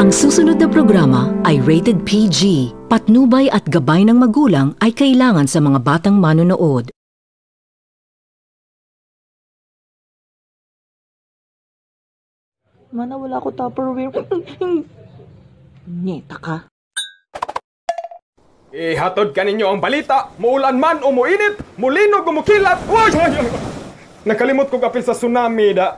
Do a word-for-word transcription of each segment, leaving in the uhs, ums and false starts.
Ang susunod na programa ay rated P G. Patnubay at gabay ng magulang ay kailangan sa mga batang manonood. Mana, wala ko Tupperware. Nyeta ka. Ihatod ka ninyo ang balita, muulan man o muinit, mulinog o mukilat. Uy! Nakalimot ko kapil sa tsunami da.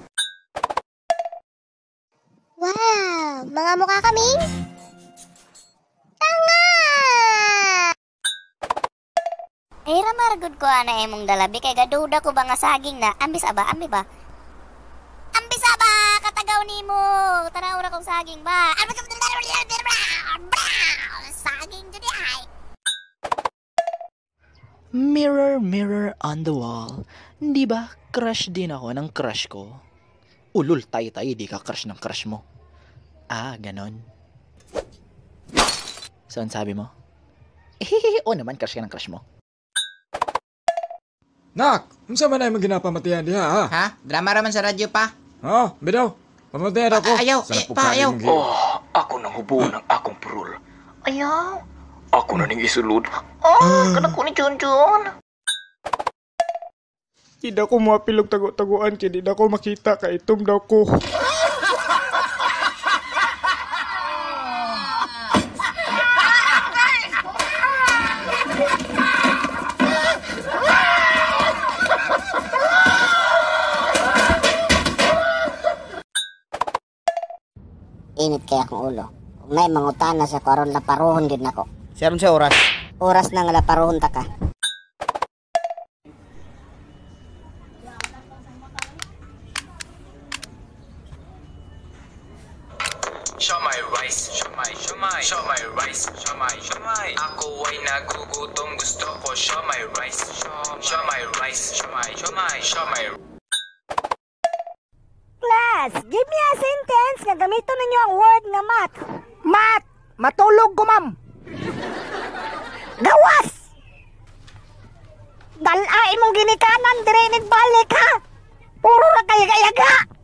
Wow! Mga mukha kaming tanga! Eh, ramaragod ko ana emong dalabi kay gaduda ko ba nga saging na ambis aba, ambi ba? Ambis aba, katagaw nimo. Tanaw na kong saging ba? Saging jadi ay. Mirror, mirror on the wall. Hindi ba crush din ako ng crush ko? Ulul, tayo-tayo, di ka crush ng crush mo. Ah, ganon. So, ang sabi mo? Eh, o naman, crush ka ng crush mo. Nak, unsa man ay maginapamatihan diha ha? Ha? Drama raman sa radyo pa? Oh, bidaw. Pamatihan ako. A- ayaw, Sa eh, napugkali pa, ayaw. mong gi- Oh, ako nang hubo ng akong purul. Ayaw. Ako na ning isulod. Oh, kanak ko ni Junjun. Di daw ko mapilog tago-taguan kaya di daw ko makita ka itom daw ko. Init kaya akong ulo. Kung may mangutana sa karon laparohon gid nako. Siyaron sa oras. Oras na nga laparohon ta ka. Siomai rice, siomai, siomai, siomai rice, siomai, siomai. Ako ay nagugutom, gusto ko siomai rice, siomai rice, siomai, siomai, siomai. Class, give me a sentence nga gamito ninyo ang word nga mat. Mat! Matulog ko, ma'am. Gawas! Dalain mong ginikanan, dirinig balik, ha? Puro na kaya-kayaga!